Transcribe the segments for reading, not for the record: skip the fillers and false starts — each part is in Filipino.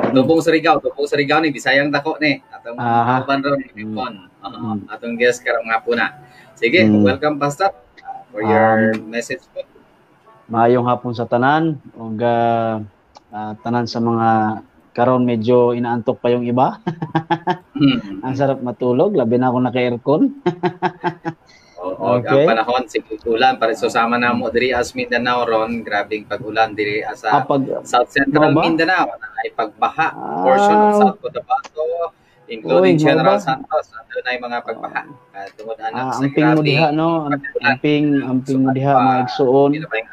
Tubong Surigao ni Bisayang dako ni. Atong uban ron ipon. Atong guest karon nga po na. Sige, welcome Pastor for your message po. Maayong hapon sa tanan ug tanan sa mga karon medyo inaantok pa yung iba. Ang sarap matulog, labi na ako naka-aircon. Okay. Ang panahon sige ulan para susama na mo diri as Mindanao ron, grabing pag-ulan diri sa South Central Mindanao ay pagbaha portion of South Cotabato including General Santos ano na yung mga pagbaha tungod anak sa grabe diha no amping diha mga igsuon.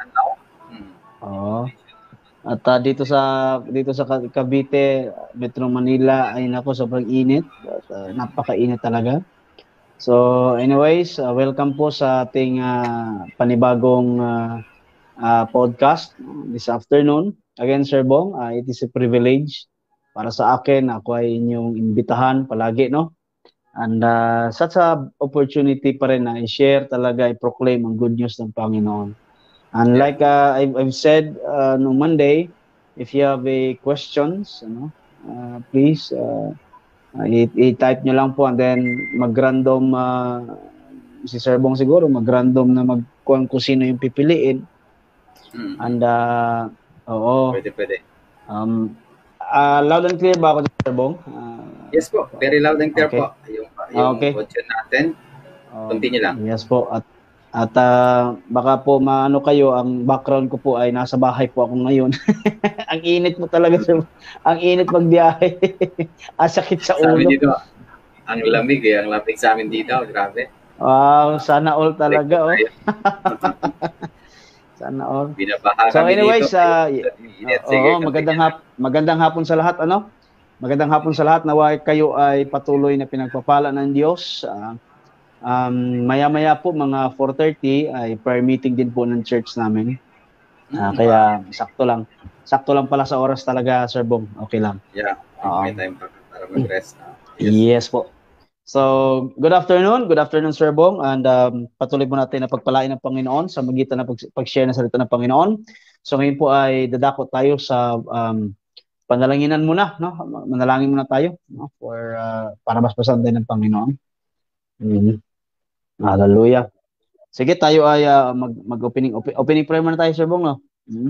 At dito sa Cavite, Metro Manila ay nako sobrang init. Napakainit talaga. So anyways, welcome po sa ating panibagong podcast this afternoon. Again, Sir Bong, it is a privilege para sa akin. Ako ay inyong imbitahan palagi, no? And such a opportunity pa rin na i-share talaga, i-proclaim ang good news ng Panginoon. And like I've said no Monday, if you have questions, please i-type nyo lang po and then mag-random si Sir Bong siguro mag-random na kung sino yung pipiliin. And pwede. Loud and clear ba ako, Sir Bong? Yes po, very loud and clear po. Yung audio natin. Continue lang. Yes po. At baka po maano kayo, ang background ko po ay nasa bahay po ako ngayon. Ang init mo talaga, sir. Ang init magbiyahe. Sakit sa ulo. Sabi dito, ang lamig ang lamig sa amin dito, grabe. Wow, sana all talaga. Sana all. Binabaha so anyways, magandang hapon sa lahat, Magandang hapon sa lahat, naway kayo ay patuloy na pinagpapala ng Diyos. Maya-maya po mga 4:30 ay prayer meeting din po ng church namin. Kaya sakto lang pala sa oras talaga, Sir Bong. Okay lang. Yeah. May time para mag-rest. Yes po. So, good afternoon, Sir Bong, and patuloy po natin na pagpalain ng Panginoon sa magitan ng pag-share ng salita ng Panginoon. So ngayon po ay dadako tayo sa panalanginan muna, Manalangin muna tayo, for para basbasan din ng Panginoon. Hallelujah. Sige, tayo ay opening prayer muna tayo, Sir Bong, no?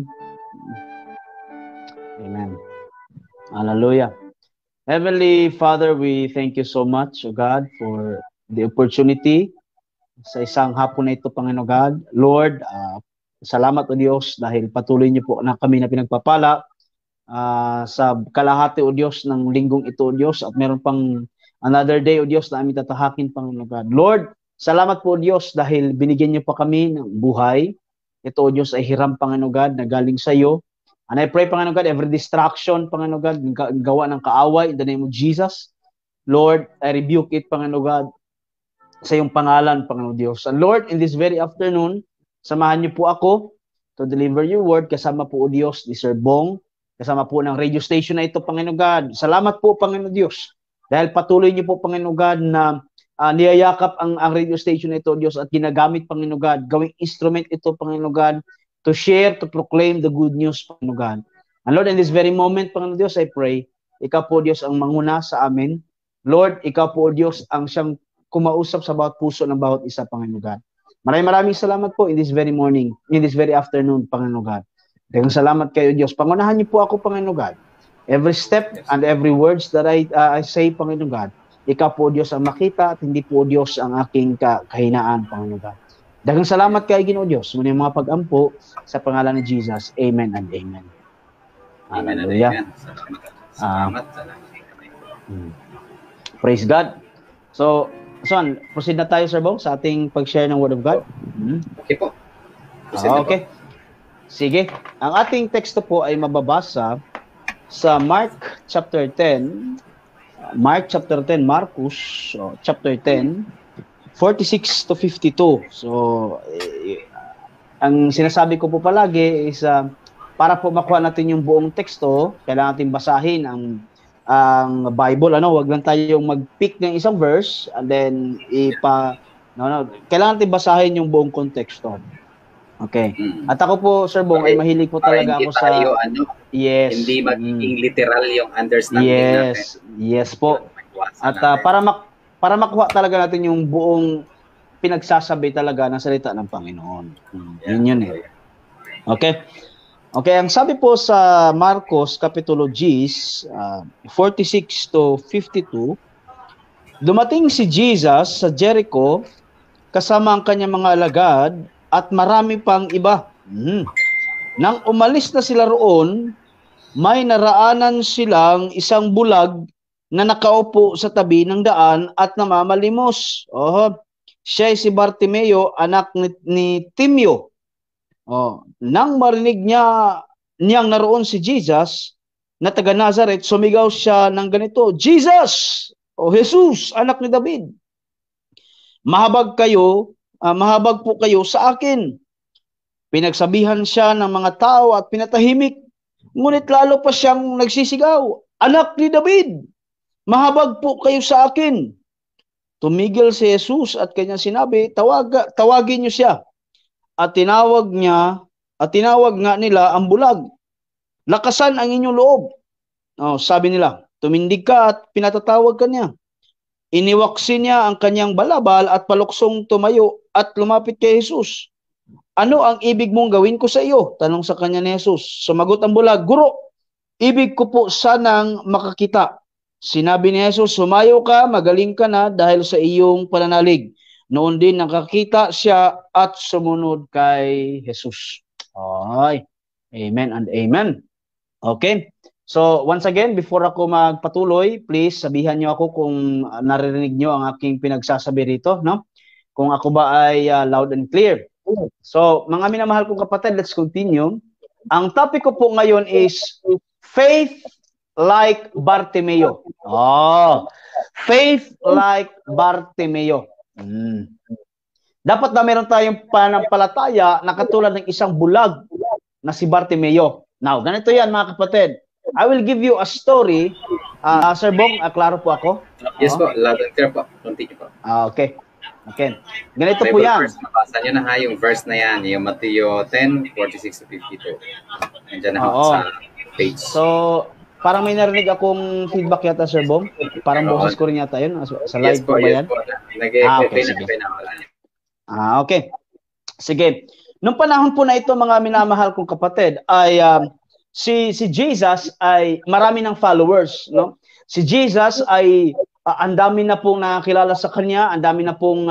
Amen. Hallelujah. Heavenly Father, we thank you so much, O God, for the opportunity sa isang hapon na ito, Panginoon God. Lord, salamat, O Diyos, dahil patuloy niyo po na kami na pinagpapala sa kalahati, O Diyos, ng linggong ito, O Diyos, at meron pang another day, O Diyos, na aming tatahakin, Panginoon God. Lord, salamat po, Diyos, dahil binigyan niyo pa kami ng buhay. Ito, O Diyos, ay hiram, Panginoon God, na galing sa iyo. And I pray, Panginoon God, every distraction, Panginoon God, gawa ng kaaway, in the name of Jesus. Lord, I rebuke it, Panginoon God, sa iyong pangalan, Panginoon Diyos. And Lord, in this very afternoon, samahan niyo po ako to deliver your word, kasama po, O Diyos, ni Sir Bong, kasama po ng radio station na ito, Panginoon God. Salamat po, Panginoon Diyos, dahil patuloy niyo po, Panginoon God, na niyayakap ang radio station na ito, Diyos, at ginagamit, Panginoon God, gawing instrument ito, Panginoon God, to share, to proclaim the good news, Panginoon God. And Lord, in this very moment, Panginoon Diyos, I pray, ikaw po, Diyos, ang manguna sa amin. Lord, ikaw po, Diyos, ang siyang kumausap sa bawat puso ng bawat isa, Panginoon God. Maraming salamat po in this very morning, in this very afternoon, Panginoon God. Dahil salamat kayo, Diyos. Pangunahan niyo po ako, Panginoon God. Every step and every words that I say, Panginoon God, ikaw po, Diyos, ang makita at hindi po, Diyos, ang aking kahinaan, Panginoon God. Daghang salamat kay Ginoo Diyos, muna yung mga pag-ampo sa pangalan ni Jesus. Amen and amen. Amen and amen. Salamat. Praise God. So, proceed na tayo, Sir Bong, sa ating pag-share ng Word of God. Okay po. Okay. Sige. Ang ating teksto po ay mababasa sa Mark chapter 10. Marcus chapter 10. 46 to 52. So, ang sinasabi ko po palagi is para po makuha natin yung buong teksto, kailangan natin basahin ang Bible. Wag lang tayong mag-pick ng isang verse and then kailangan natin basahin yung buong konteksto. Okay. At ako po, Sir Bong, ay mahilig po talaga ako sa Yes. Hindi magiging literal yung understanding natin. Yes po. At para makuha talaga natin yung buong pinagsasabi talaga ng salita ng Panginoon. Yun eh. Okay? Okay, ang sabi po sa Marcos Kapitulo 10, 46 to 52, dumating si Jesus sa Jericho kasama ang kanyang mga alagad at marami pang iba. Nang umalis na sila roon, may naraanan silang isang bulag na nakaupo sa tabi ng daan at namamalimos. Siya ay si Bartimeo, anak ni Timeo. Nang marinig niyang naroon si Jesus na taga Nazareth, sumigaw siya ng ganito, Jesus! O Jesus, anak ni David. Mahabag po kayo sa akin. Pinagsabihan siya ng mga tao at pinatahimik. Ngunit lalo pa siyang nagsisigaw, anak ni David, mahabag po kayo sa akin. Tumigil si Jesus at kanyang sinabi, tawagin niyo siya. At tinawag nga nila ang bulag. Lakasan ang inyong loob. Sabi nila, tumindig ka at pinatatawag ka niya. Iniwaksin niya ang kanyang balabal at paluksong tumayo at lumapit kay Jesus. Ano ang ibig mong gawin ko sa iyo? Tanong sa kanya ni Jesus. Sumagot ang bulag, Guro, ibig ko po sanang makakita. Sinabi ni Jesus, sumayo ka, magaling ka na dahil sa iyong pananalig. Noon din nakakita siya at sumunod kay Jesus. Amen and amen. Okay. So once again, before ako magpatuloy, please sabihan niyo ako kung naririnig niyo ang aking pinagsasabi rito, no? Kung ako ba ay loud and clear. So, mga minamahal kong kapatid, let's continue. Ang topic ko po ngayon is faith like Bartimeo. Faith like Bartimeo. Dapat na meron tayong pananampalataya na katulad ng isang bulag na si Bartimeo. Now, ganito yan mga kapatid. I will give you a story. Sir Bong, klaro po ako? Yes po, loud and clear po. Continue po. Okay. Ganito po yan. Mabasa nyo na yung verse na yan, yung Mateo 10, 46 to 52. Nandiyan na sa page. So, parang may narinig akong feedback yata, Sir Bong. Parang boses ko rin yata yun. Sa live po ba yan? Okay. Sige. Nung panahon po na ito, mga minamahal kong kapatid, ay si Jesus ay marami ng followers, no? Si Jesus ay ang dami na pong nakakilala sa kanya, ang dami na pong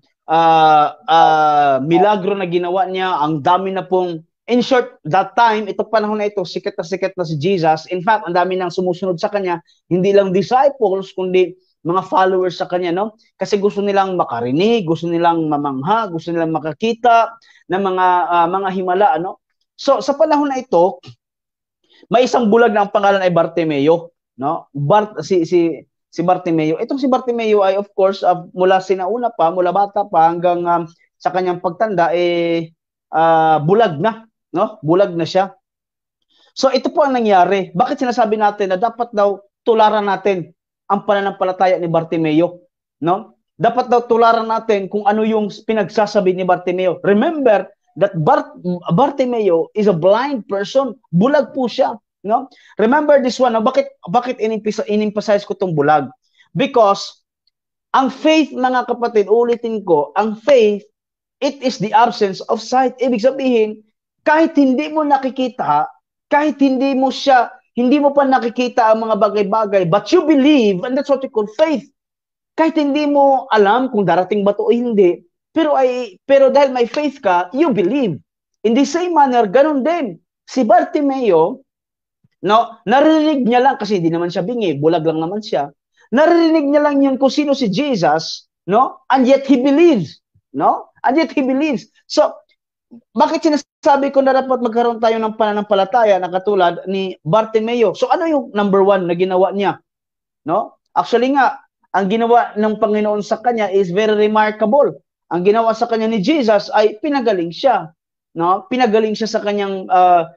milagro na ginawa niya, ang dami na pong, in short, that time, ito panahon na ito, sikat na si Jesus. In fact, ang dami nang sumusunod sa kanya, hindi lang disciples, kundi mga followers sa kanya, no? Kasi gusto nilang makarinig, gusto nilang mamangha, gusto nilang makakita ng mga himala, no? So, sa panahon na ito, may isang bulag na ang pangalan ay Bartimeo, no? Si Bartimeo. Itong si Bartimeo ay of course mula sinauna pa, mula bata pa hanggang sa kanyang pagtanda bulag na, no? Bulag na siya. So ito po ang nangyari. Bakit sinasabi natin na dapat daw tularan natin ang pananampalataya ni Bartimeo, no? Dapat daw tularan natin kung ano yung pinagsasabi ni Bartimeo. Remember that Bartimeo is a blind person. Bulag po siya, no? Remember this one, no? Bakit in-emphasize ko tong bulag? Because ang faith, mga kapatid, ulitin ko, ang faith, it is the absence of sight. Ibig sabihin, kahit hindi mo nakikita, kahit hindi mo pa nakikita ang mga bagay-bagay, but you believe, and that's what we call faith. Kahit hindi mo alam kung darating ba ito o hindi, pero dahil may faith ka, you believe. In the same manner, ganun din. Si Bartimeo, no, narinig niya lang, kasi hindi naman siya bingi, bulag lang naman siya. Narinig niya lang yun kung sino si Jesus, no? And yet he believes, no? And yet he believes. So, bakit sinasabi ko na dapat magkaroon tayo ng pananampalataya na katulad ni Bartimeo? So, ano yung number one na ginawa niya? No? Actually nga, ang ginawa ng Panginoon sa kanya is very remarkable. Ang ginawa sa kanya ni Jesus ay pinagaling siya, no? Pinagaling siya sa kanyang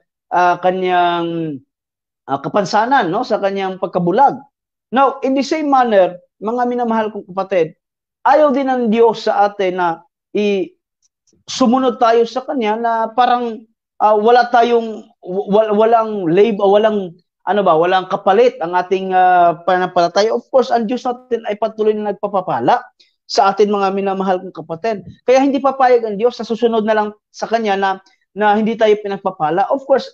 kapansanan, no? Sa kanyang pagkabulag. Now, in the same manner, mga minamahal kong kapatid, ayaw din ng Diyos sa atin na sumunod tayo sa kanya na parang wala tayong walang walang kapalit ang ating pananampalataya. Of course, ang Diyos natin ay patuloy na nagpapapala sa atin mga minamahal kong kapatid. Kaya hindi papayag ang Diyos na susunod na lang sa Kanya na hindi tayo pinagpapala. Of course,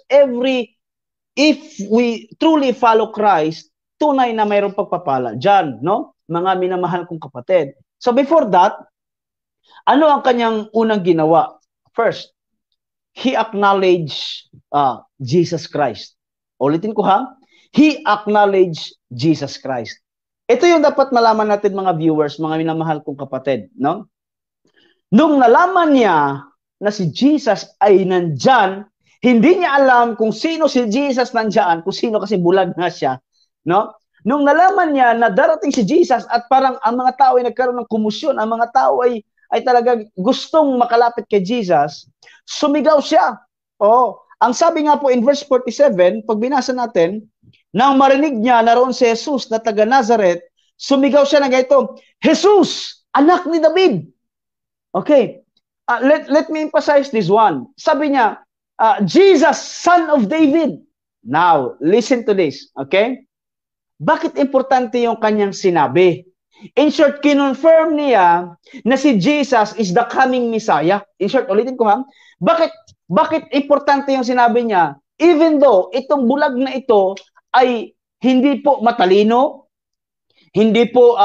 if we truly follow Christ, tunay na mayroong pagpapala dyan, no? Mga minamahal kong kapatid. So before that, ano ang Kanyang unang ginawa? First, He acknowledged Jesus Christ. Ulitin ko ha, He acknowledged Jesus Christ. Ito yung dapat malaman natin mga viewers, mga minamahal kong kapatid, no? Nung nalaman niya na si Jesus ay nandyan, hindi niya alam kung sino si Jesus nandyan, kung sino kasi bulag na siya, no? Nung nalaman niya na darating si Jesus at parang ang mga tao ay nagkaroon ng kumusyon, ang mga tao ay talaga gustong makalapit kay Jesus, sumigaw siya. Ang sabi nga po in verse 47, pag binasa natin, nang marinig niya naroon si Jesus na taga Nazareth, sumigaw siya na ganito, Jesus, anak ni David. Okay, let me emphasize this one. Sabi niya, Jesus, son of David. Now, listen to this, okay? Bakit importante yung kanyang sinabi? In short, kinonfirm niya na si Jesus is the coming Messiah. In short, ulitin ko ha, bakit importante yung sinabi niya? Even though itong bulag na ito ay hindi po matalino, hindi po,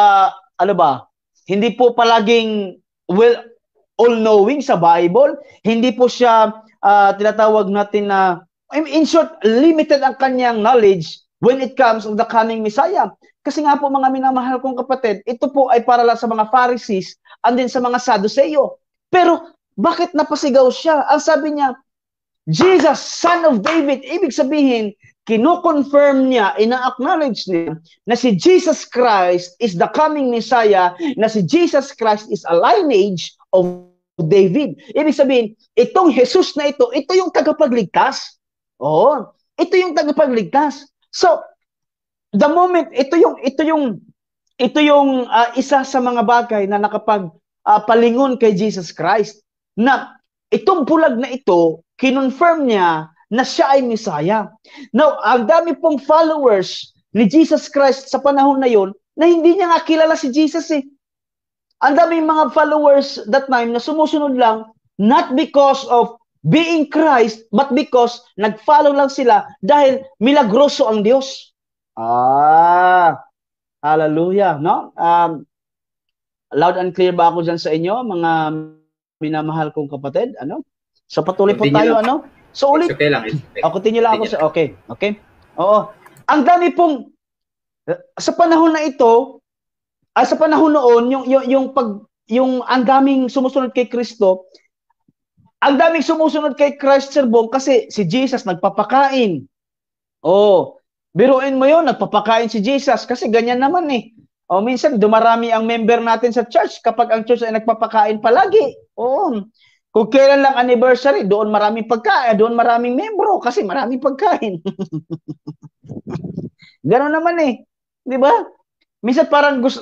hindi po palaging all-knowing sa Bible, hindi po siya tinatawag natin na, in short, limited ang kanyang knowledge when it comes of the coming Messiah. Kasi nga po mga minamahal kong kapatid, ito po ay para lang sa mga Pharisees and din sa mga Sadduceo. Pero bakit napasigaw siya? Ang sabi niya, Jesus, son of David, ibig sabihin, kino-confirm niya, ina-acknowledge niya na si Jesus Christ is the coming Messiah, na si Jesus Christ is a lineage of David. Ibig sabihin, itong Jesus na ito yung tagapagligtas. Ito yung tagapagligtas. So, the moment, ito yung isa sa mga bagay na nakapagpalingon kay Jesus Christ, na itong bulag na ito, kinonfirm niya na siya ay Messiah. Now, ang dami pong followers ni Jesus Christ sa panahon na yon na hindi niya nga kilala si Jesus eh. Ang daming mga followers that time na sumusunod lang, not because of being Christ, but because nag-follow lang sila dahil milagroso ang Diyos. Hallelujah, no? Loud and clear ba ako dyan sa inyo, mga minamahal kong kapatid? Ano? So patuloy po tayo, ano? So ulit. Okay lang. Continue lang ako sa okay. Oo. Ang dami pong sa panahon na ito, sa panahon noon, yung ang daming sumusunod kay Kristo, ang daming sumusunod kay Christ Sir Bong kasi si Jesus nagpapakain. Biruin mo yun, nagpapakain si Jesus kasi ganyan naman eh. Minsan dumarami ang member natin sa church kapag ang church ay nagpapakain palagi. Kung kailan lang anniversary, doon maraming pagkain, doon maraming membro kasi maraming pagkain. Gano'n naman eh. 'Di ba? Minsan parang gusto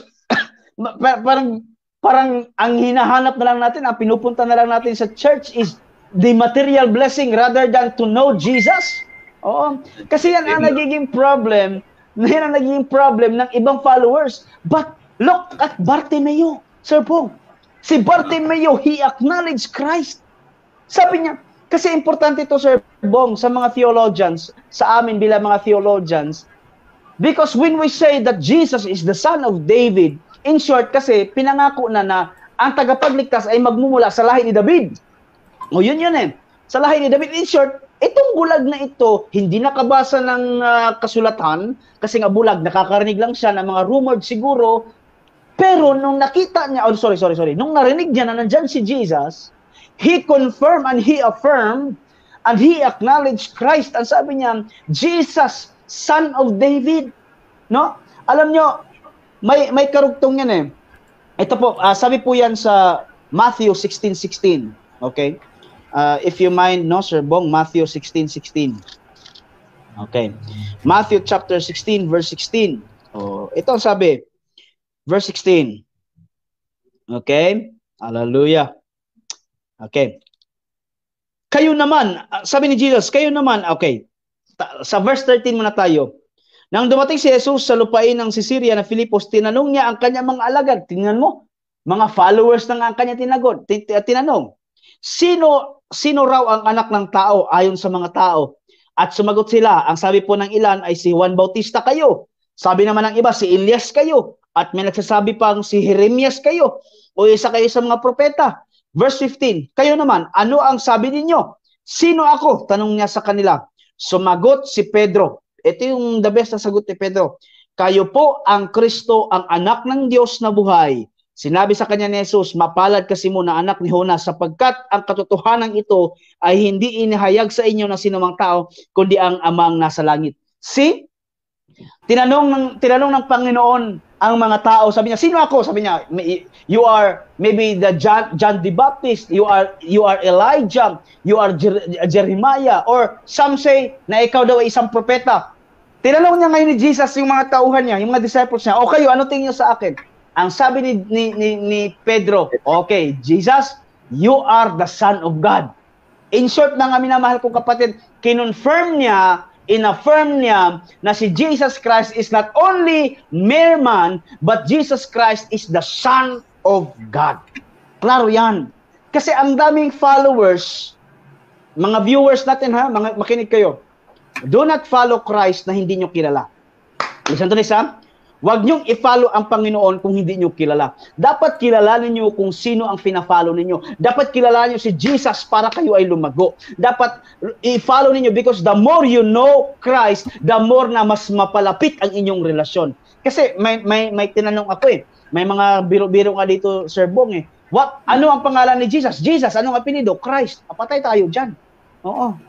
parang ang hinahanap na lang natin, ang pinupunta na lang natin sa church is the material blessing rather than to know Jesus. Kasi yan ang nagiging problem. Yan ang nagiging problem ng ibang followers. But look at Bartimeo, Sir Pong. Si Bartimeo, he acknowledged Christ. Sabi niya, kasi importante ito, Sir Bong, sa mga theologians, sa amin bilang mga theologians, because when we say that Jesus is the son of David, in short, kasi pinangako na ang tagapagligtas ay magmumula sa lahi ni David. Yun eh. Sa lahi ni David, in short, itong bulag na ito, hindi nakabasa ng kasulatan, kasi nga bulag, nakakarinig lang siya ng mga rumored siguro. Pero nung nakita niya, nung narinig niya na nandyan si Jesus, he confirmed and he affirmed and he acknowledged Christ. Ang sabi niya, Jesus, son of David. No? Alam nyo, may karugtong yan eh. Ito po, sabi po yan sa Matthew 16:16. Okay? If you mind, no, Sir Bong, Matthew 16:16. Okay. Matthew chapter 16, verse 16. Ito ang sabi. Verse 16. Okay? Hallelujah. Okay. Kayo naman, sabi ni Jesus, kayo naman, okay, sa verse 13 muna tayo. Nang dumating si Jesus sa lupain ng Caesarea na Filipos, tinanong niya ang kanyang mga alagad. Tingnan mo, mga followers ng ang kanya tinanong, sino raw ang anak ng tao ayon sa mga tao? At sumagot sila, ang sabi po ng ilan ay si Juan Bautista kayo. Sabi naman ng iba, si Elias kayo. At may nagsasabi pang si Jeremias kayo. O isa kayo sa mga propeta. Verse 15, kayo naman, ano ang sabi ninyo? Sino ako? Tanong niya sa kanila. Sumagot si Pedro. Ito yung the best na sagot ni Pedro. Kayo po ang Kristo, ang anak ng Diyos na buhay. Sinabi sa kanya ni Jesus, mapalad kasi mo na anak ni Jonas, sapagkat ang katotohanan ito ay hindi inihayag sa inyo ng sinumang tao, kundi ang amang nasa langit. See? Tinanong ng Panginoon ang mga tao, sabi niya, sino ako? Sabi niya, you are maybe the John the Baptist, you are Elijah, you are Jeremiah, or some say na ikaw daw ay isang propeta. Tinanong niya ngayon ni Jesus yung mga tauhan niya, yung mga disciples niya, o kayo, ano tingin niyo sa akin? Ang sabi ni Pedro, okay, Jesus, you are the Son of God. In short, mga minamahal kong kapatid, inaffirm niya na si Jesus Christ is not only mere man, but Jesus Christ is the Son of God. Klaro yan. Kasi ang daming followers, mga viewers natin ha, makinig kayo. Do not follow Christ na hindi nyo kilala. Listen to this ha. Huwag niyong i-follow ang Panginoon kung hindi niyo kilala. Dapat kilalanin niyo kung sino ang fina-follow ninyo. Dapat kilalanin niyo si Jesus para kayo ay lumago. Dapat i-follow ninyo because the more you know Christ, the more na mas mapalapit ang inyong relasyon. Kasi may tinanong ako eh. May mga biro-biro nga dito, Sir Bong eh. Ano ang pangalan ni Jesus? Jesus, anong apelido? Christ. Papatay tayo dyan. Oo.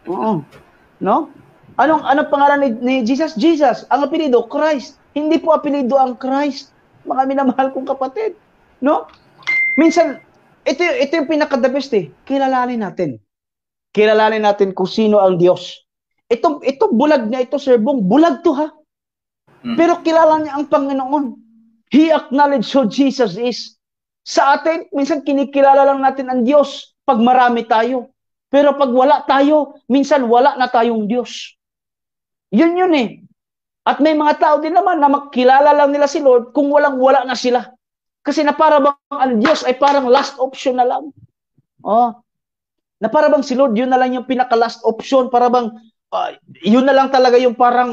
No? Anong pangalan ni Jesus? Jesus. Ang apelido, Christ. Hindi po apelido ang Christ. Mga minamahal kong kapatid. No? Minsan, ito yung pinaka-the best eh. Kilalanin natin. Kilalanin natin kung sino ang Diyos. Ito bulag na ito, Sir Bong. Bulag to ha. Pero kilala niya ang Panginoon. He acknowledged who Jesus is. Sa atin, minsan kinikilala lang natin ang Diyos pag marami tayo. Pero pag wala tayo, minsan wala na tayong Diyos. Yun eh. At may mga tao din naman na makilala lang nila si Lord kung wala na sila. Kasi na para bang ang Diyos ay parang last option na lang. Na para bang si Lord, yun na lang yung pinaka-last option. Para bang, yun na lang talaga yung parang,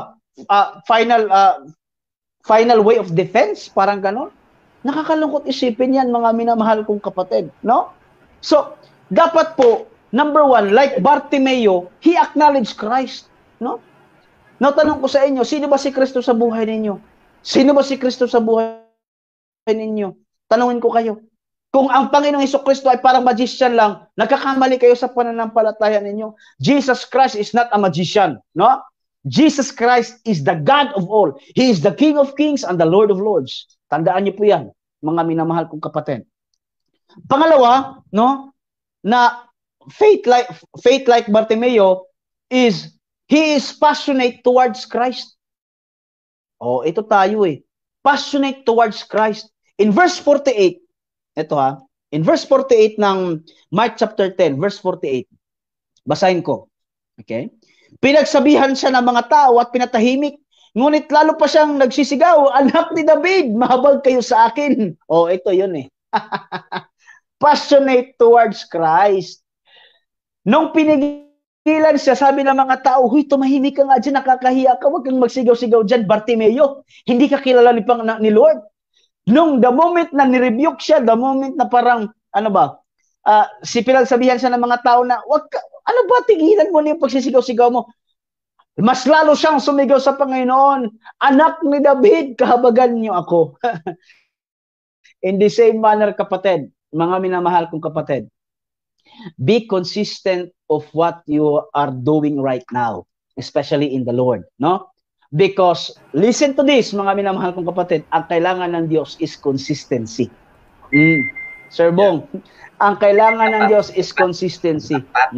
final way of defense. Parang ganon. Nakakalungkot isipin yan, mga minamahal kong kapatid. No? So, dapat po, number one, like Bartimeo, he acknowledged Christ. No? Now, tanong ko sa inyo, sino ba si Kristo sa buhay ninyo? Sino ba si Kristo sa buhay ninyo? Tanungin ko kayo. Kung ang Panginoong Hesukristo ay parang magician lang, nagkakamali kayo sa pananampalataya ninyo. Jesus Christ is not a magician. No? Jesus Christ is the God of all. He is the King of kings and the Lord of lords. Tandaan niyo po yan, mga minamahal kong kapatid. Pangalawa, no, na faith like Bartimeo is he is passionate towards Christ. Ito tayo eh. Passionate towards Christ. In verse 48, ito ha, in verse 48 ng Mark chapter 10, verse 48, basahin ko. Okay? Pinagsabihan siya ng mga tao at pinatahimik, ngunit lalo pa siyang nagsisigaw, anak ni David, mahabag kayo sa akin. Ito yun eh. Passionate towards Christ. Nung pinigilan siya, sabi ng mga tao, huy, tumahimik ka nga dyan, nakakahiya ka, huwag kang magsigaw-sigaw dyan, Bartimeo. Hindi ka kilala ni Lord. Nung the moment na nirebuke siya, the moment na parang, pinagsabihan siya ng mga tao na, tigilan mo na yung pagsisigaw-sigaw mo. Mas lalo siyang sumigaw sa Panginoon, anak ni David, kahabagan niyo ako. In the same manner, kapatid, mga minamahal kong kapatid, be consistent of what you are doing right now, especially in the Lord, no? Because, listen to this, mga minamahal kong kapatid, ang kailangan ng Diyos is consistency. Sir Bong, ang kailangan ng Diyos is consistency.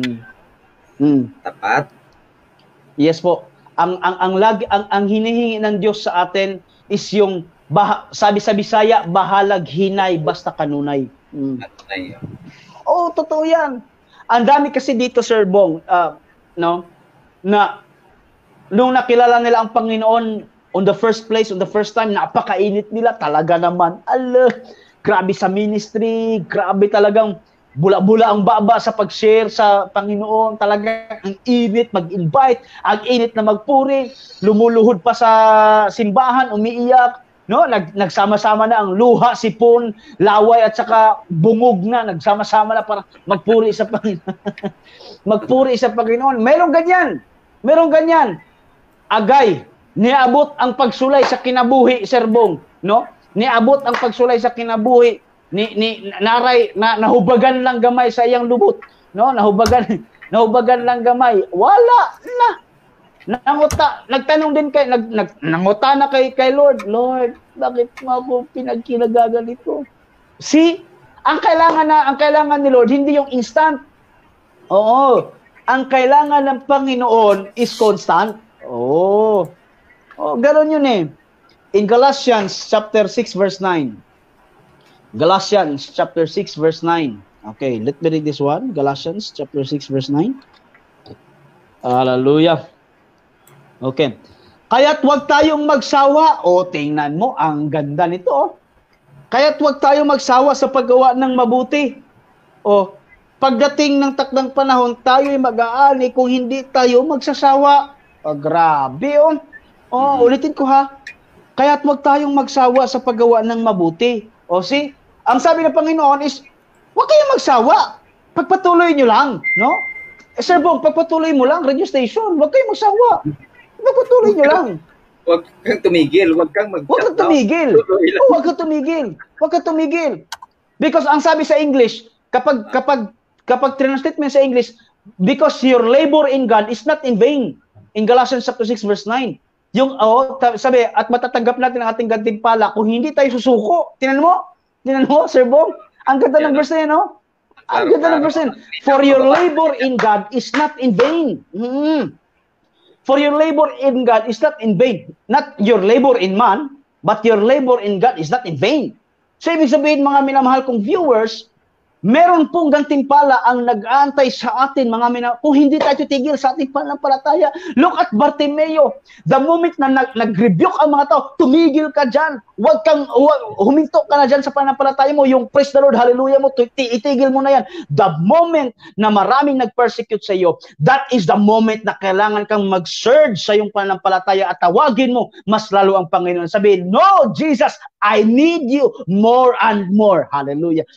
Tapat. Yes po. Ang hinihingi ng Diyos sa atin is yung sabi sa Bisaya, bahalag hinay basta kanunay. Totoo yan. Ang dami kasi dito, Sir Bong, no, na nung nakilala nila ang Panginoon on the first time, napakainit nila talaga naman. Grabe sa ministry, grabe talagang bula-bula ang baba sa pag-share sa Panginoon. Talaga ang init mag-invite, ang init na magpuri, lumuluhod pa sa simbahan, umiiyak. No, nagsama-sama na ang luha, sipon, laway at saka bungog na, nagsama-sama na para magpuri sa Panginoon. Magpuri sa Panginoon. Merong ganyan. Agay, niabot ang pagsulay sa kinabuhi, Sir Bong, no? Niabot ang pagsulay sa kinabuhi, nahubagan lang gamay sa iyang lubot, no? Nahubagan lang gamay. Wala na. Nagtanong din nanguta na kay Lord, bakit mo ako pinagkinagaganito? See, ang kailangan ni Lord hindi yung instant. Oo, ang kailangan ng Panginoon is constant. Ganoon yun eh. In Galatians chapter 6 verse 9. Galatians chapter 6 verse 9. Okay, let me read this one. Galatians chapter 6 verse 9. Hallelujah. Okay. Kaya't huwag tayong magsawa. Tingnan mo, ang ganda nito. Kaya't huwag tayong magsawa sa paggawa ng mabuti. Pagdating ng takdang panahon, tayo'y mag-aani kung hindi tayo magsasawa. Grabe. Ulitin ko ha. Kaya't huwag tayong magsawa sa paggawa ng mabuti. See, ang sabi ng Panginoon is, huwag kayong magsawa. Pagpatuloy nyo lang, no? Sir Bong, pagpatuloy mo lang, radio station, huwag kayong magsawa. Pagpatuloy nyo lang. Huwag kang tumigil. Huwag kang tumigil. Huwag kang tumigil. Because ang sabi sa English, kapag translate mo sa English, because your labor in God is not in vain. In Galatians chapter 6 verse 9. Sabi, at matatanggap natin ang ating gantimpala kung hindi tayo susuko. Tinan mo, Sir Bong? Ang ganda ng verse na yan, no? Ang ganda ng verse na yan. For your labor in God is not in vain. For your labor in God is not in vain. Not your labor in man, but your labor in God is not in vain. So, ibig sabihin, mga minamahal kong viewers, meron pong gantimpala ang nag-aantay sa atin, kung hindi tayo titigil sa ating pananampalataya. Look at Bartimeo. The moment na nag-rebuke ang mga tao, tumigil ka dyan. Huminto ka na dyan sa pananampalataya mo. Yung praise the Lord, hallelujah mo, itigil mo na yan. The moment na maraming nag-persecute sa iyo, that is the moment na kailangan kang mag-surge sa iyong pananampalataya at tawagin mo mas lalo ang Panginoon. Sabihin, no, Jesus, I need you more and more. Hallelujah.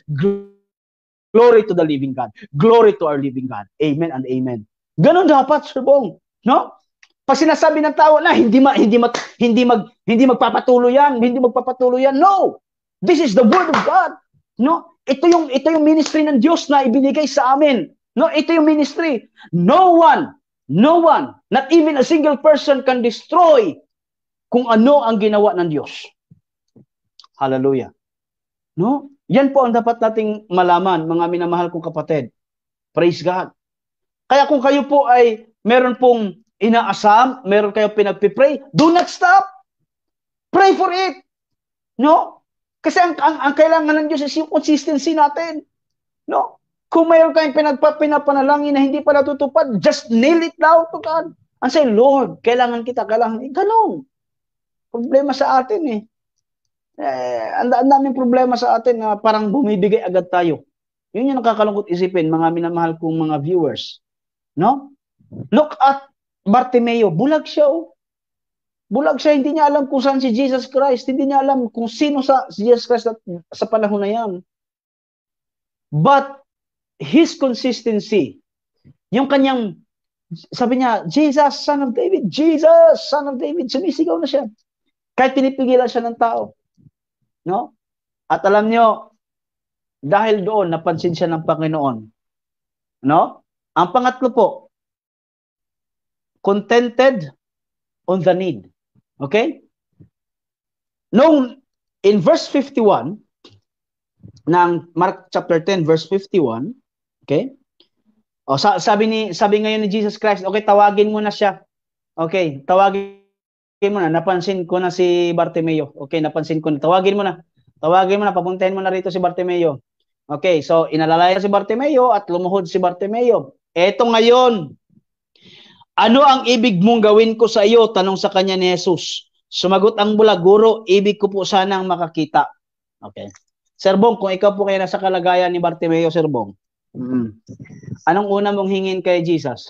Glory to the living God. Glory to our living God. Amen and amen. Ganon dapat, Sir Bong. No? Pag sinasabi ng tao na hindi magpapatuloy yan, no. This is the word of God. No? Ito yung ministry ng Diyos na ibinigay sa amin. No, ito yung ministry. No one, not even a single person can destroy kung ano ang ginawa ng Diyos. Hallelujah. No? Yan po ang dapat nating malaman, mga minamahal kong kapatid. Praise God. Kaya kung kayo po ay meron pong inaasam, meron kayo pinagpipray, do not stop. Pray for it. No? Kasi ang kailangan ng Diyos is yung consistency natin. No? Kung mayroon kayong pinapanalangin na hindi pa natutupad, just nail it down to God. And say, Lord, kailangan kita. Ganun. Problema sa atin eh. Ang daming problema sa atin na parang bumibigay agad tayo. Yun yung nakakalungkot isipin, mga minamahal kong mga viewers. No? Look at Bartimeo. Bulag siya. Bulag siya. Hindi niya alam kung saan si Jesus Christ. Hindi niya alam kung sino si Jesus Christ sa panahon na yan. But his consistency, yung kanyang, sabi niya, Jesus, Son of David. Jesus, Son of David. Sumisigaw na siya. Kahit pinipigilan siya ng tao. No? At alam nyo, dahil doon, napansin siya ng Panginoon. No? Ang pangatlo po, contented on the need. Okay? In verse 51, ng Mark chapter 10, verse 51, okay? Sabi ngayon ni Jesus Christ, okay, tawagin mo na siya. Okay, tawagin mo na, napansin ko na si Bartimeo. Okay, napansin ko na. Tawagin mo na, papuntahin mo na rito si Bartimeo. Okay, so inalalaya si Bartimeo at lumuhod si Bartimeo. Eto ngayon, ano ang ibig mong gawin ko sa iyo? Tanong sa kanya ni Jesus. Sumagot ang bulag, Guro, ibig ko po sanang makakita. Okay. Sir Bong, kung ikaw po kaya nasa kalagayan ni Bartimeo, Sir Bong, anong una mong hingin kay Jesus?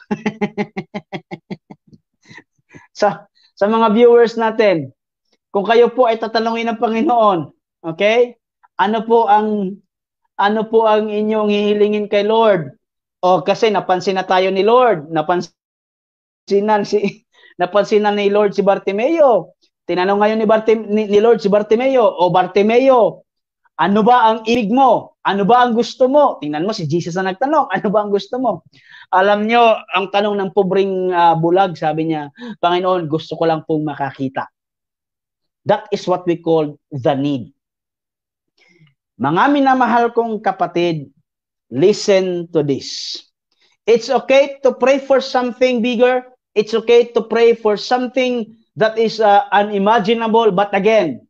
sa mga viewers natin, kung kayo po ay tatanungin ng Panginoon, okay? Ano po ang inyong hihilingin kay Lord? O kasi napansin na tayo ni Lord, napansinan ni Lord si Bartimeo. Tinanong ngayon ni Lord si Bartimeo, o Bartimeo, ano ba ang ibig mo? Ano ba ang gusto mo? Tingnan mo si Jesus na nagtanong, ano ba ang gusto mo? Alam nyo, ang tanong ng pobreng bulag, sabi niya, Panginoon, gusto ko lang pong makakita. That is what we call the need. Mga minamahal kong kapatid, listen to this. It's okay to pray for something bigger. It's okay to pray for something that is unimaginable. But again,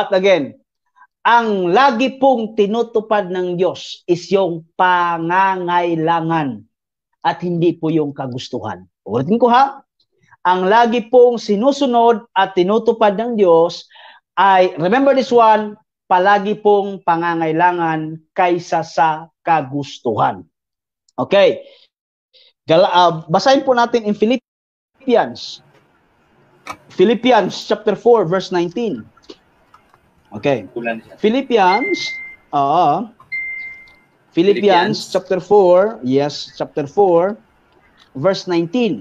ang lagi pong tinutupad ng Diyos is yung pangangailangan at hindi po yung kagustuhan. Ulitin ko ha, ang lagi pong sinusunod at tinutupad ng Diyos ay, remember this one, palagi pong pangangailangan kaysa sa kagustuhan. Okay. Basahin po natin in Philippians chapter 4 verse 19. Okay. Philippians chapter 4, chapter 4 verse 19.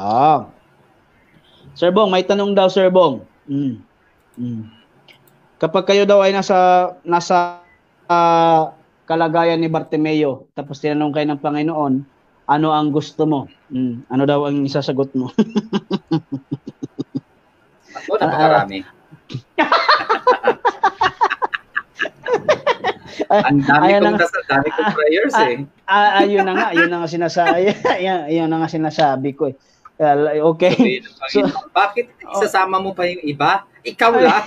Sir Bong, may tanong daw, Sir Bong. Kapag kayo daw ay nasa kalagayan ni Bartimeo, tapos tinanong kayo ng Panginoon, ano ang gusto mo? Ano daw ang isasagot mo? Ako, napakarami. Ang dami kong prayers Ayun na nga sinasabi ko eh. Okay. So, bakit isasama mo pa yung iba? Ikaw lang.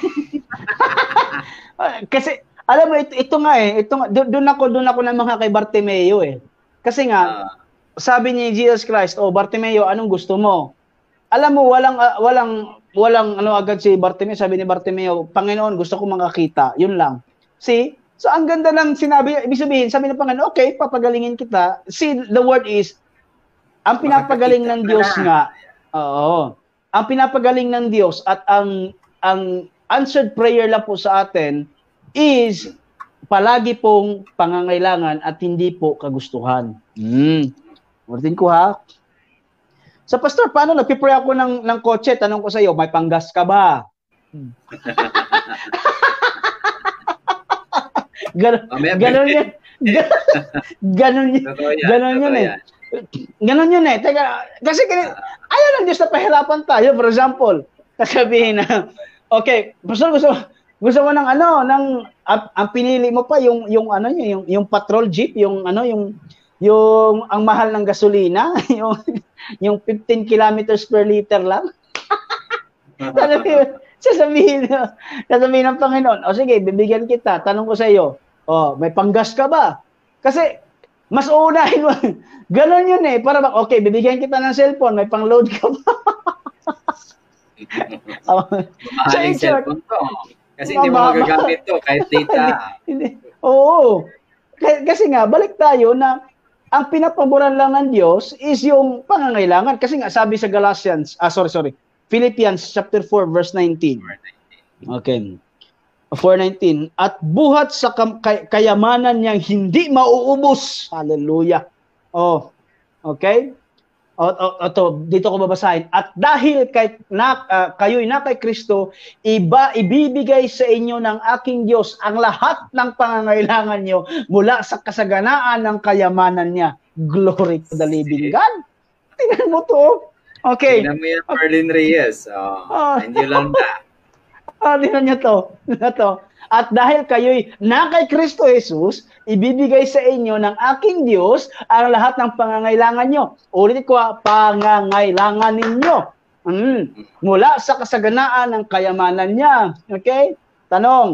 Kasi alam mo ito nga doon ako ng mga kay Bartimeo eh. Kasi nga sabi ni Jesus Christ, "Oh Bartimeo, anong gusto mo?" Alam mo walang ano agad si Bartimeo, sabi ni Bartimeo, "Panginoon, gusto ko makakita." Yun lang. See? So ang ganda lang sinabi, ibig sabihin, sabi ng Panginoon, "Okay, papagalingin kita." See, the word is ang pinapagaling ng Diyos nga. Oo. Ang pinapagaling ng Diyos at ang answered prayer lang po sa atin is palagi pong pangangailangan at hindi po kagustuhan. Ulitin ko ha. Sa pastor, paano nagpipray ako ng kotse? Tanong ko sa iyo, may panggas ka ba? Ganon yun. Ganon yun eh. Teka, kasi ayaw ng Diyos na pahirapan tayo. For example, sasabihin na, okay, pastor, gusto mo ng ang pinili mo pa yung patrol jeep, yung ang mahal ng gasolina, yung 15 kilometers per liter lang. Sasabihin ng Panginoon, o sige, bibigyan kita. Tanong ko sa iyo, may panggas ka ba? Kasi mas uunahin mo. Ganon yun eh. Para okay, bibigyan kita ng cellphone, may pang-load ka ba? Mamahaling cellphone to. Kasi hindi mo magagamit to kahit data. Oo. Kasi nga, balik tayo na ang pinapaboran lang ng Diyos is yung pangangailangan. Kasi nga, sabi sa Philippians chapter 4 verse 19. Okay. 4:19. At buhat sa kayamanan niyang hindi mauubos. Hallelujah. Okay? Dito ko babasahin. At dahil kayo'y na kay Kristo, ibibigay sa inyo ng aking Diyos ang lahat ng pangangailangan niyo mula sa kasaganaan ng kayamanan niya. Glory to the living God. Tingnan mo to. Okay. Tingnan mo yan, Merlin Reyes. Hindi lang na. Tingnan niyo to. At dahil kayo'y na kay Kristo Jesus, ibibigay sa inyo ng aking Diyos ang lahat ng pangangailangan nyo. Ulit ko, pangangailangan ninyo. Mula sa kasaganaan ng kayamanan niya. Okay? Tanong,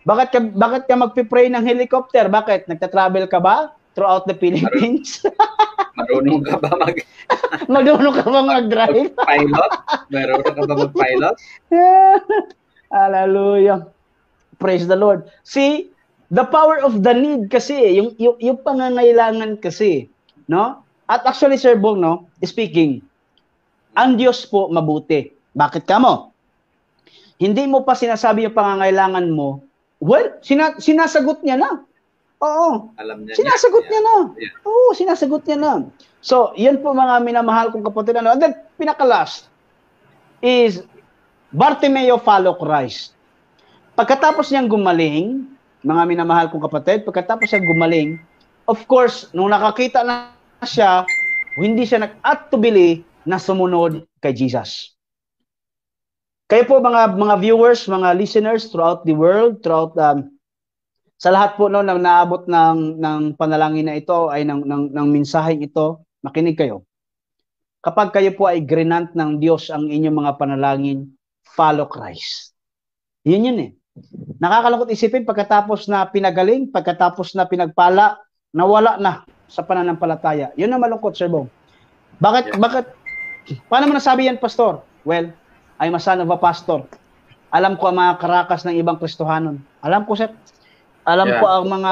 Bakit ka magpi-pray ng helicopter? Bakit? Nagta-travel ka ba throughout the Philippines? Marunong ka ba Marunong ka ba mag-drive? Pilot? Marunong ka ba mag-pilot? Hallelujah. Praise the Lord. See, the power of the need kasi, yung pangangailangan kasi, no? At actually, Sir Bong, no, speaking, ang Diyos po mabuti. Bakit ka mo? Hindi mo pa sinasabi yung pangangailangan mo, well, sinasagot niya na. Oo. Alam niya sinasagot niya na. Yeah. Oo, sinasagot niya na. So, yun po mga minamahal kong kapatid. And then, pinaka-last is Bartimeo follow Christ. Pagkatapos niyang gumaling, mga minamahal kong kapatid, pagkatapos niyang gumaling, of course, nung nakakita na siya, hindi siya nag-atubili na sumunod kay Jesus. Kayo po mga viewers, mga listeners throughout the world, throughout sa lahat po no nang naabot ng panalangin na ito ay ng mensaheng ito, makinig kayo. Kapag kayo po ay grinant ng Diyos ang inyong mga panalangin, follow Christ. Yun eh. Nakakalungkot isipin pagkatapos na pinagaling, pagkatapos na pinagpala, nawala na sa pananampalataya. Yun ang malungkot, Sir Bong. Bakit paano mo nasabi yan, Pastor? Well, I'm a son of a pastor. Alam ko ang mga karakas ng ibang Kristohanon. Alam ko, sir. Alam ko ang mga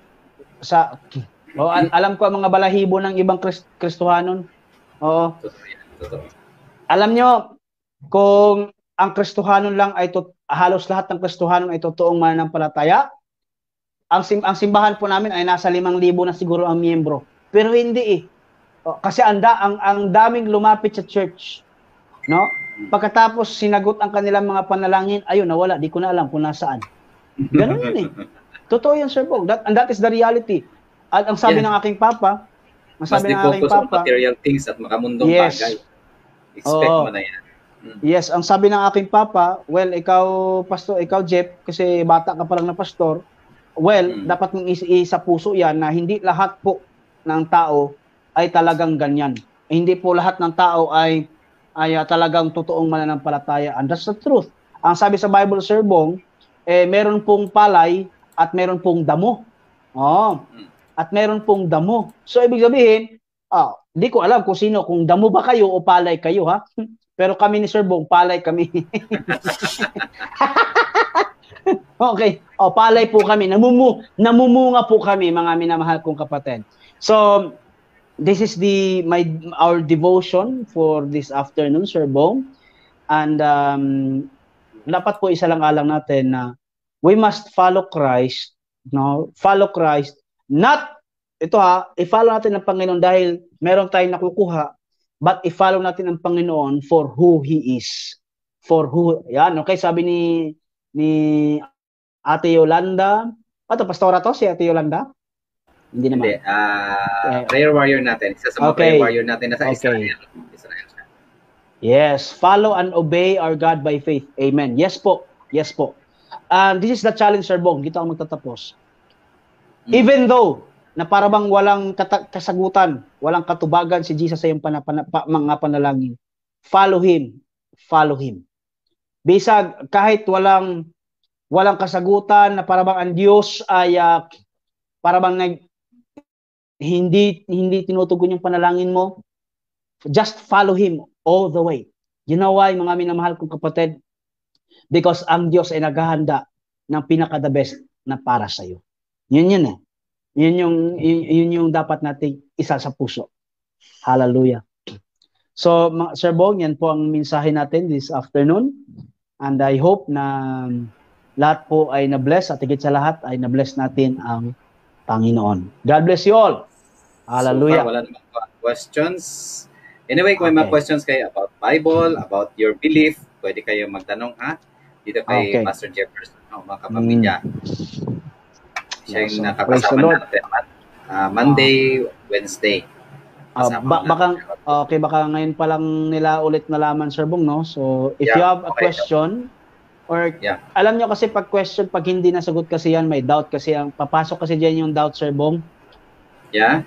alam ko ang mga balahibo ng ibang Kristohanon. Oo. Alam nyo, kung ang Kristohanon lang ay halos lahat ng Kristohanon ay totoong mananampalataya, ang simbahan po namin ay nasa 5,000 na siguro ang miyembro. Pero hindi eh. Kasi ang daming lumapit sa church. No? Pagkatapos sinagot ang kanilang mga panalangin, ayun, nawala, di ko na alam kung nasaan. Ganun yun eh. Totoo yan, Sir Bong. And that is the reality. At ang sabi ng aking papa, mas focus on material things at makamundong bagay. Expect mo na yan. Yes, ang sabi ng aking papa, well, ikaw, Pastor, ikaw, Jeff, kasi bata ka pa lang na pastor, well, dapat mong isa puso yan na hindi lahat po ng tao ay talagang ganyan. Hindi po lahat ng tao ay talagang totoong mananampalataya. And that's the truth. Ang sabi sa Bible, Sir Bong, meron pong palay at meron pong damo. At meron pong damo. So, ibig sabihin, hindi ko alam kung sino, kung damo ba kayo o palay kayo, ha? Pero kami ni Sir Bong, palay kami. Okay. Palay po kami. Namumunga po kami, mga minamahal kong kapatid. So, this is our devotion for this afternoon, Sir Bong. And dapat po isa lang alang natin na we must follow Christ, no? Follow Christ, not i-follow natin ang Panginoon dahil meron tayong nakukuha, but i-follow natin ang Panginoon for who He is. Yan, okay, sabi ni Ate Yolanda, pastora to, si Ate Yolanda? Hindi naman. Prayer warrior natin. Isa sa mga prayer warrior natin na sa Israel. Yes, follow and obey our God by faith. Amen. Yes po. Yes po. This is the challenge, Sir Bong. Dito ako magtatapos. Even though na para bang walang kasagutan, walang katubagan si Jesus sa iyong mga panalangin, follow Him. Follow Him. Bisag kahit walang kasagutan na para bang ang Diyos ay para bang hindi tinutugon yung panalangin mo, just follow Him all the way. You know why, mga minamahal kong kapatid? Because ang Diyos ay naghahanda ng pinaka-the best na para sa iyo. Yun eh. Yun yung dapat nating isa sa puso. Hallelujah. So, Sir Bong, yan po ang mensahe natin this afternoon. And I hope na lahat po ay na-bless at higit sa lahat ay na-bless natin ang Panginoon. God bless you all. Hallelujah. So far, wala namang questions. Anyway, kung may mga questions kayo about Bible, about your belief, pwede kayo magtanong dito kay Pastor Jefferson, mga kapamilya. Siya yung nakakasama natin Monday, Wednesday. Baka ngayon pa lang nila ulit nalaman, Sir Bong, no? So, if you have a question, or alam nyo kasi pag hindi nasagot kasi yan, may doubt kasi papasok kasi dyan yung doubt, Sir Bong. Yeah.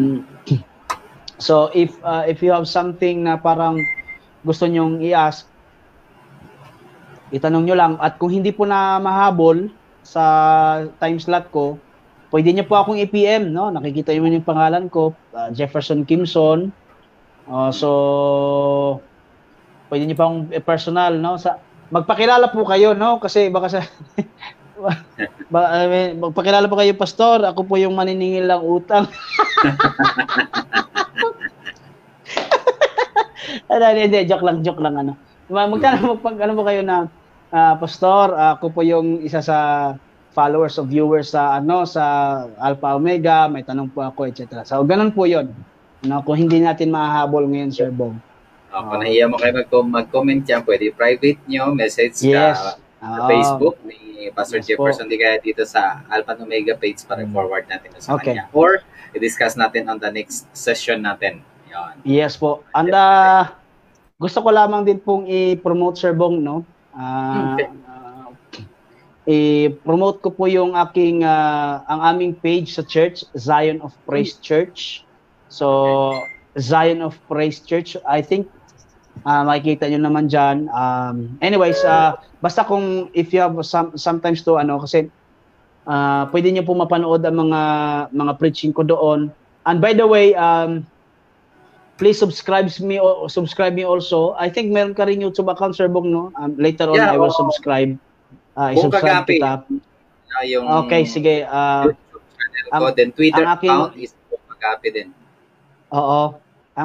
So, if you have something na parang gusto nyong i-ask, itanong nyo lang. At kung hindi po na mahabol, sa time slot ko, pwede niyo po akong i-PM, no? Nakikita niyo yung pangalan ko, Jefferson Kimson. So, pwede niyo pa akong personal, no? Magpakilala po kayo, no? Kasi baka sa magpakilala po kayo, Pastor. Ako po yung maniningil ng utang. Hindi, joke lang ano. Magkano po kayo na Pastor, ako po yung isa sa followers o viewers sa Alpha Omega, may tanong po ako, etc. So ganun po 'yon. No, kung hindi natin mahahabol ngayon, Sir Bong. Kung nahiya mo kayo mag-comment diyan, pwede private nyo, message ka sa Facebook ni Pastor Jefferson, di kaya dito sa Alpha Omega page para forward natin sa kanya. Or i-discuss natin on the next session natin. Yan. Yes po. And gusto ko lamang din pong i-promote, Sir Bong, no? I-promote ko po yung ang aming page sa church, Zion of Praise Church. So, Zion of Praise Church, I think makikita nyo naman dyan. Anyways, basta kung if you have sometimes to kasi pwede nyo po mapanood ang mga preaching ko doon. And by the way, please subscribe me also. I think meron ka rin YouTube account, Sir Bong, no? Later on, I will subscribe. I-subscribe kita. Okay, sige. YouTube channel ko, then Twitter account is Bukagapi din. Oo. Ang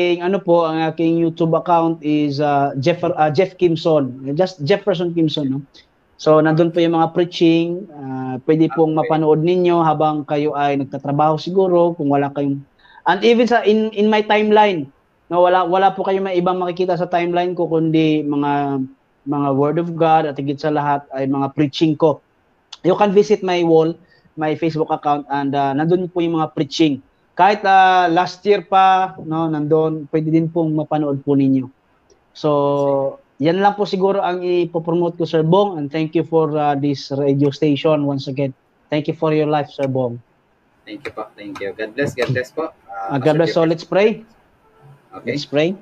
aking YouTube account is Jeff Kimson. Just Jefferson Kimson, no? So, nandun po yung mga preaching. Pwede pong mapanood ninyo habang kayo ay nagtatrabaho siguro, kung wala kayong. And even in my timeline, no, wala po kayong may ibang makikita sa timeline ko kundi mga word of God, at higit sa lahat ay mga preaching ko. You can visit my wall, my Facebook account, and nandun po yung mga preaching. Kahit last year pa, no, nandun, pwede din pong mapanood po ninyo. So, yan lang po siguro ang ipopromote ko, Sir Bong, and thank you for this radio station once again. Thank you for your life, Sir Bong. Thank you po. Thank you. God bless po. God bless. So let's pray. Okay. Let's pray.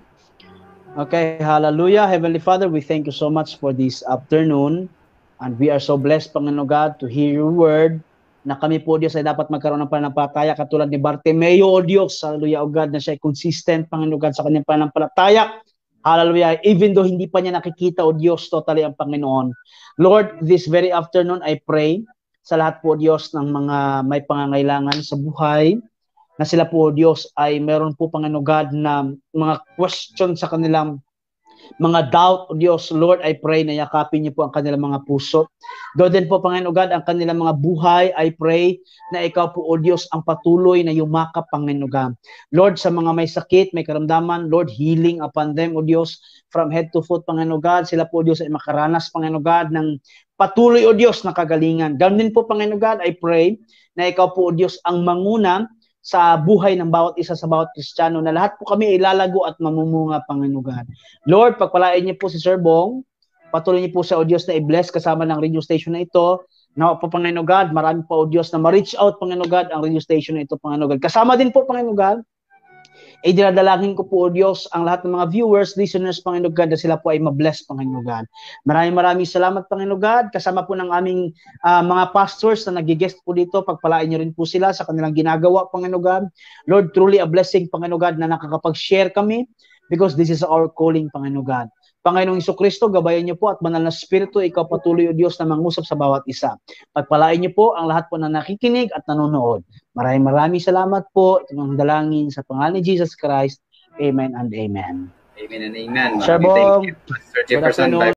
Okay, hallelujah. Heavenly Father, we thank you so much for this afternoon. And we are so blessed, Panginoon God, to hear your word, na kami po, Diyos, ay dapat magkaroon ng pananampalataya katulad ni Bartimeo, O Diyos. Hallelujah, O God, na siya ay consistent, Panginoon God, sa kanyang pananampalataya. Hallelujah. Even though hindi pa niya nakikita, O Diyos, totally ang Panginoon. Lord, this very afternoon, I pray sa lahat po, Diyos, ng mga may pangangailangan sa buhay, na sila po, Diyos, ay meron po, Panginoon God, na mga question sa kanilang mga doubt, O Diyos. Lord, I pray na yakapin niyo po ang kanilang mga puso. Doon din po, Panginoon God, ang kanilang mga buhay, I pray na ikaw po, O Diyos, ang patuloy na yumakap, Panginoon God. Lord, sa mga may sakit, may karamdaman, Lord, healing upon them, O Diyos, from head to foot, Panginoon God. Sila po, O Diyos, ay makaranas, Panginoon God, ng patuloy, O Diyos, na kagalingan. Ganoon din po, Panginoon God, I pray na ikaw po, O Diyos, ang manguna sa buhay ng bawat isa sa bawat Kristiyano, na lahat po kami ilalago at mamumunga, Panginoon God. Lord, pagpalain niyo po si Sir Bong, patuloy niyo po sa, O Diyos, na i-bless kasama ng radio station na ito. Na po, Panginoon God, marami pa, O Diyos, na ma-reach out, Panginoon God, ang radio station na ito, Panginoon God. Kasama din po, Panginoon God, ay dinadalangin ko po, O Diyos, ang lahat ng mga viewers, listeners, Panginoon God, na sila po ay ma-bless, Panginoon God. Maraming salamat, Panginoon God. Kasama po ng aming mga pastors na nag-guest po dito, pagpalain niyo rin po sila sa kanilang ginagawa, Panginoon God. Lord, truly a blessing, Panginoon God, na nakakapag-share kami because this is our calling, Panginoon God. Panginoong Jesucristo, gabayan niyo po at banal na Espiritu, ikaw patuloy, O Diyos, na mangusap sa bawat isa. Pagpalain niyo po ang lahat po na nakikinig at nanonood. Maraming salamat po. Itong dalangin sa pangalan ni Jesus Christ. Amen and amen. Amen and amen. Sir Bong, Sir Jefferson,